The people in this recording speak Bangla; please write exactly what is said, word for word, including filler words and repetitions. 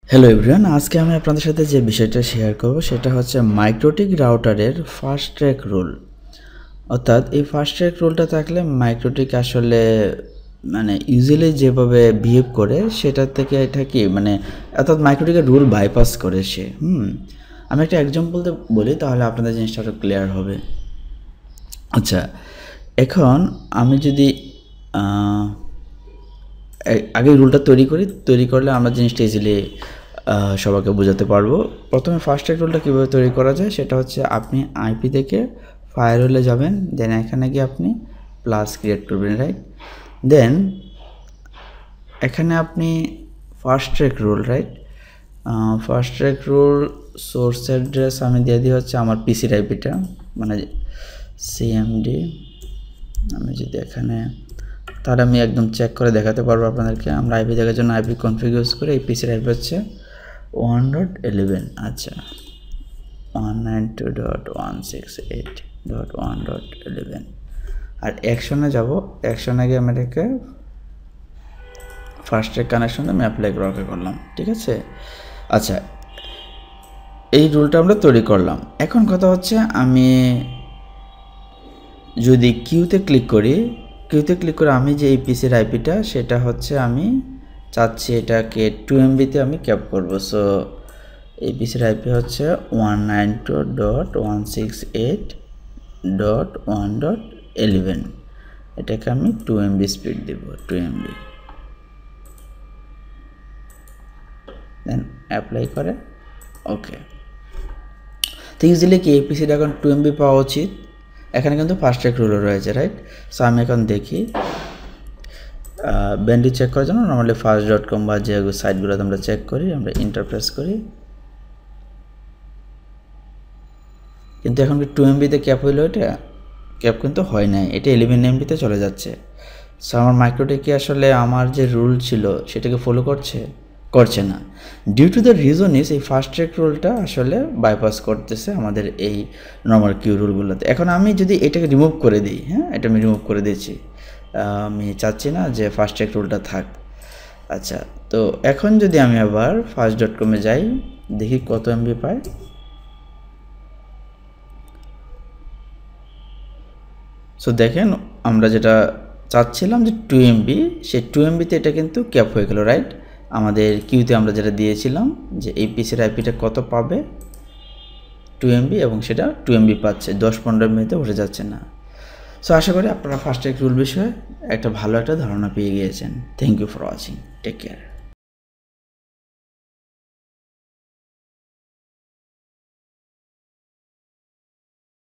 হ্যালো এভরিওয়ান, আজকে আমি আপনাদের সাথে যে বিষয়টা শেয়ার করব সেটা হচ্ছে মাইক্রোটিক রাউটারের ফাস্ট ট্র্যাক রুল। অর্থাৎ এই ফাস্ট ট্র্যাক রুলটা থাকলে মাইক্রোটিক আসলে মানে ইউজুয়ালি যেভাবে বিহেভ করে সেটার থেকে এটা কি মানে অর্থাৎ মাইক্রোটিকের রুল বাইপাস করে সে হুম আমি একটা এক্সাম্পল দিয়ে বলি, তাহলে আপনাদের জিনিসটা আরও ক্লিয়ার হবে। আচ্ছা, এখন আমি যদি আগে রুলটা তৈরি করি, তৈরি করলে আমরা জিনিসটা ইজিলি সবাইকে বোঝাতে পারবো। প্রথমে ফার্স্ট ট্র্যাক রুলটা কীভাবে তৈরি করা যায় সেটা হচ্ছে আপনি আইপি থেকে ফায়ারওয়েলে যাবেন, দেন এখানে গিয়ে আপনি প্লাস ক্রিয়েট করবেন, রাইট? দেন এখানে আপনি fast track rule, right? Fast track rule source address আমি দিয়ে দিই হচ্ছে আমার পিসির আইপিটা, মানে সিএমডি। আমি যদি এখানে তাহলে আমি একদম চেক করে দেখাতে পারবো আপনাদেরকে। আমরা আইপি দেখার জন্য আইপি কনফিগ ইউজ করে এই পিসির আইপি হচ্ছে ওয়ান ডট ইলেভেন। আচ্ছা, one nine two dot one six eight dot one dot eleven. আর অ্যাকশনে যাব, অ্যাকশনে গিয়ে আমি এটাকে ফার্স্ট ট্র্যাক কানেকশন আমি অ্যাপ্লাই করে করলাম, ঠিক আছে? আচ্ছা, এই রুলটা আমরা তৈরি করলাম। এখন কথা হচ্ছে আমি যদি কিউতে ক্লিক করি, কিউতে ক্লিক করে আমি যে এই পিসির আইপিটা সেটা হচ্ছে আমি চাচ্ছি এটাকে টু এমবিতে আমি ক্যাপ করবো। সো এই পিসির আইপি হচ্ছে one nine two dot one six eight dot one dot eleven. এটাকে আমি টু এমবি স্পিড দেব, টু এমবি। দেন অ্যাপ্লাই করে ওকে। তো ইউজুয়ালি কি এই পিসিটা এখন টু এমবি পাওয়া উচিত। এখানে কিন্তু ফাস্ট ট্র্যাক রুলও রয়েছে, রাইট? সো আমি এখন দেখি ব্যান্ডি চেক করার জন্য নর্মালি ফাস্ট ডট কম বা যে সাইটগুলো আমরা চেক করি, আমরা ইন্টারপ্রেস করি, কিন্তু এখন কি টু এমবিতে ক্যাপ হইলো? এটা ক্যাপ কিন্তু হয় নাই, এটা ইলেভেন এমবিতে চলে যাচ্ছে। সো আমার মাইক্রোটিক কি আসলে আমার যে রুল ছিল সেটাকে ফলো করছে করছে না। Due to the reason is এই ফাস্ট ট্র্যাক রুলটা আসলে বাইপাস করতেছে আমাদের এই নর্মাল কিউ রুলগুলোতে। এখন আমি যদি এটাকে রিমুভ করে দিই, হ্যাঁ এটা আমি রিমুভ করে দিচ্ছি, আমি চাচ্ছি না যে ফাস্ট ট্র্যাক রুলটা থাক। আচ্ছা, তো এখন যদি আমি আবার ফাস্ট ডট কমে যাই, দেখি কত এমবি পাই। সো দেখেন আমরা যেটা চাচ্ছিলাম যে টু এমবি, সেই টু এমবিতে এটা কিন্তু ক্যাপ হয়ে গেল, রাইট? আমাদের কিউতে আমরা যেটা দিয়েছিলাম যে এই পিসির আইপিটা কত পাবে, টু এমবি, এবং সেটা টু এমবি পাচ্ছে, দশ পনেরো এমবিতে উঠে যাচ্ছে না। সো আশা করি আপনারা ফাস্ট ট্র্যাক রুল বিষয়ে একটা ভালো একটা ধারণা পেয়ে গিয়েছেন। Thank you for watching, take care.